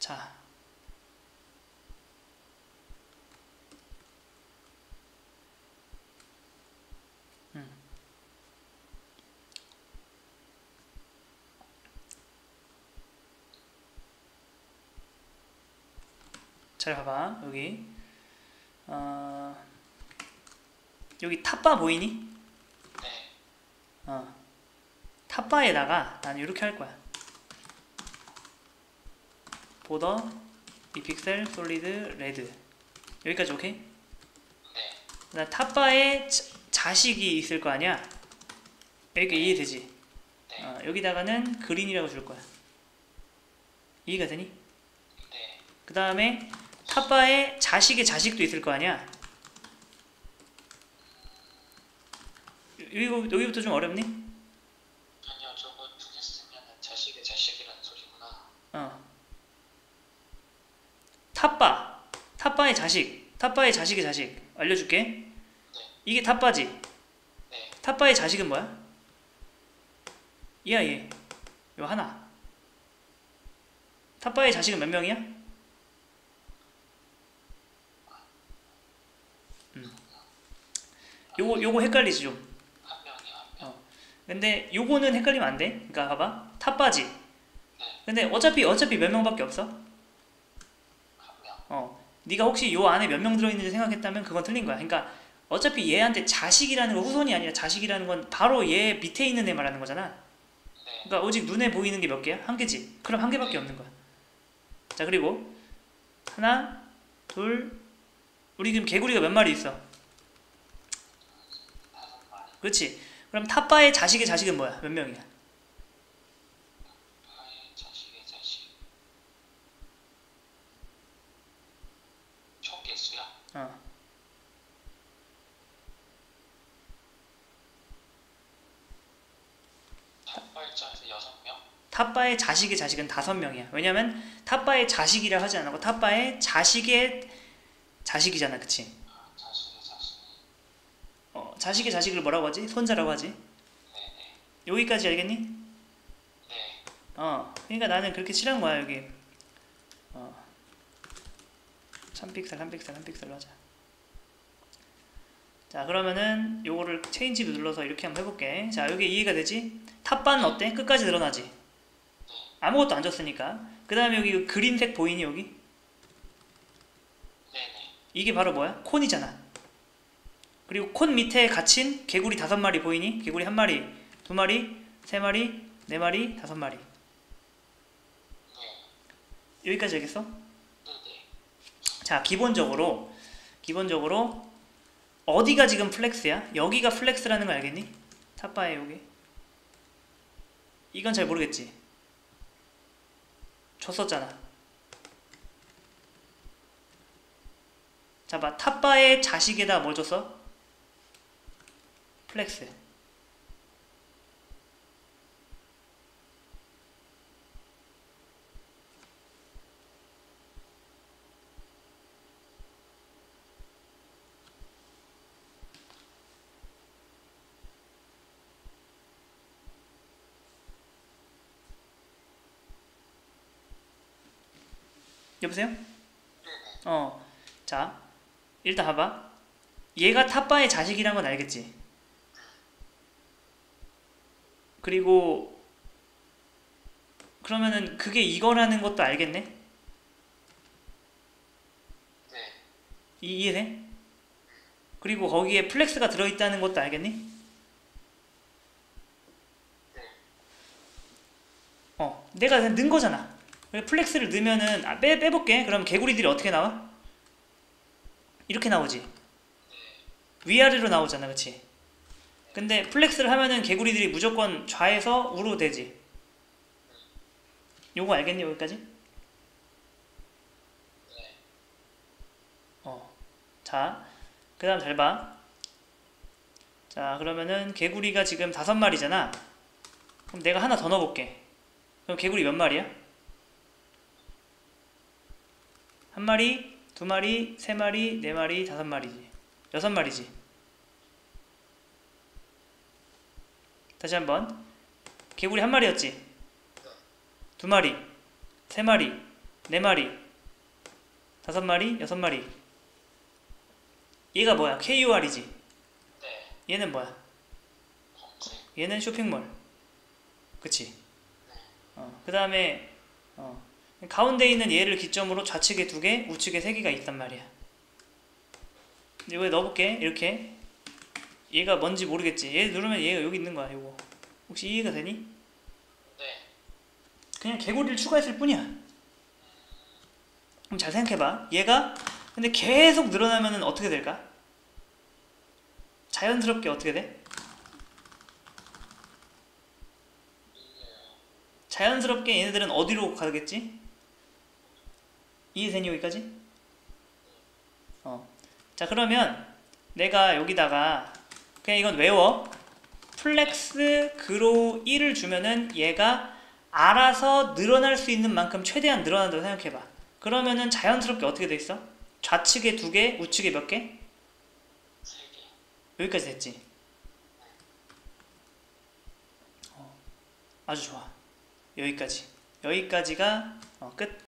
자, 잘 봐봐. 여기 여기 탑바 보이니? 탑바에다가 나는 이렇게 할 거야. 보더, 빅픽셀, 솔리드, 레드. 여기까지 오케이? 나 탑바에 자식이 있을 거 아니야? 여기까지 이해되지? 여기다가는 그린이라고 줄 거야. 이해가 되니? 그 다음에 탑바에 자식의 자식도 있을 거 아니야? 여기부터 좀 어렵니? 아니요, 저거 두 개 쓰면 자식의 자식이라는 소리구나. 탑바의 자식의 자식 알려줄게. 이게 탑바지? 탑바의 자식은 뭐야? 얘 요 하나. 탑바의 자식은 몇 명이야? 요거 헷갈리지 좀. 한 명이요. 근데 요거는 헷갈리면 안 돼. 그러니까 봐봐. 탑바지. 근데 어차피 몇 명밖에 없어. 한 명. 네가 혹시 요 안에 몇 명 들어있는지 생각했다면 그건 틀린 거야. 그러니까 어차피 얘한테 자식이라는 건 후손이 아니라 자식이라는 건 바로 얘 밑에 있는 애 말하는 거잖아. 그러니까 오직 눈에 보이는 게 몇 개야? 한 개지. 그럼 한 개밖에 없는 거야. 자, 그리고 하나, 둘, 우리 지금 개구리가 몇 마리 있어? 5마리. 그렇지. 그럼 탑바의 자식의 자식은 뭐야? 몇 명이야? 탑바의 자식의 자식. 총 개수야? 탑바 입장에서 6명? 탑바의 자식의 자식은 5명이야. 왜냐면 탑바의 자식이라 하지 않고 탑바의 자식의 자식이잖아. 그치? 자식의 자식. 자식의 자식을 뭐라고 하지? 손자라고 하지? 네네. 여기까지 알겠니? 네. 그러니까 나는 그렇게 칠한 거야. 여기 3픽셀 3픽셀로 하자. 자, 그러면은 요거를 체인지 눌러서 이렇게 한번 해볼게. 자, 여기 이해가 되지? 탑바는 어때? 끝까지 늘어나지? 아무것도 안 줬으니까. 그 다음에 여기 그린색 보이니 여기? 네네. 이게 바로 뭐야? 콘이잖아. 그리고 콘 밑에 갇힌 개구리 5마리 보이니? 개구리 1마리, 2마리, 3마리, 4마리, 5마리. 여기까지 알겠어? 네네. 자, 기본적으로 어디가 지금 플렉스야? 여기가 플렉스라는 거 알겠니? 탑바에 여기. 이건 잘 모르겠지? 줬었잖아. 자, 봐. 탑바의 자식에다 뭘 줬어? 플렉스. 여보세요? 자, 일단 봐봐. 얘가 탑바의 자식이란 건 알겠지? 그리고 그러면은 그게 이거라는 것도 알겠네? 네. 이해돼? 그리고 거기에 플렉스가 들어있다는 것도 알겠니? 내가 넣은 거잖아. 플렉스를 넣으면은 빼볼게. 그럼 개구리들이 어떻게 나와? 이렇게 나오지. 위아래로 나오잖아. 그치? 근데 플렉스를 하면은 개구리들이 무조건 좌에서 우로 되지. 요거 알겠니? 여기까지? 자, 그 다음 잘 봐. 자, 그러면은 개구리가 지금 5마리잖아. 그럼 내가 하나 더 넣어볼게. 그럼 개구리 몇 마리야? 1마리, 2마리, 3마리, 4마리, 5마리지. 6마리지. 다시 한번. 개구리 1마리였지? 2마리, 3마리, 4마리, 5마리, 6마리. 얘가 뭐야? KUR이지. 네. 얘는 뭐야? 검색. 얘는 쇼핑몰. 그치? 네. 그 다음에 가운데 있는 얘를 기점으로 좌측에 2개, 우측에 3개가 있단 말이야. 이거 넣어볼게. 이렇게. 얘가 뭔지 모르겠지. 얘 누르면 얘가 여기 있는 거야. 이거 혹시 이해가 되니? 네. 그냥 개구리를 추가했을 뿐이야. 그럼 잘 생각해봐. 얘가 근데 계속 늘어나면은 어떻게 될까? 자연스럽게 어떻게 돼? 자연스럽게 얘네들은 어디로 가겠지? 이해되니 여기까지? 자 그러면 내가 여기다가 그냥 이건 외워. 플렉스 그로우 1을 주면은 얘가 알아서 늘어날 수 있는 만큼 최대한 늘어난다고 생각해봐. 그러면은 자연스럽게 어떻게 돼 있어? 좌측에 2개, 우측에 몇 개? 3개. 여기까지 됐지? 아주 좋아. 여기까지가 끝.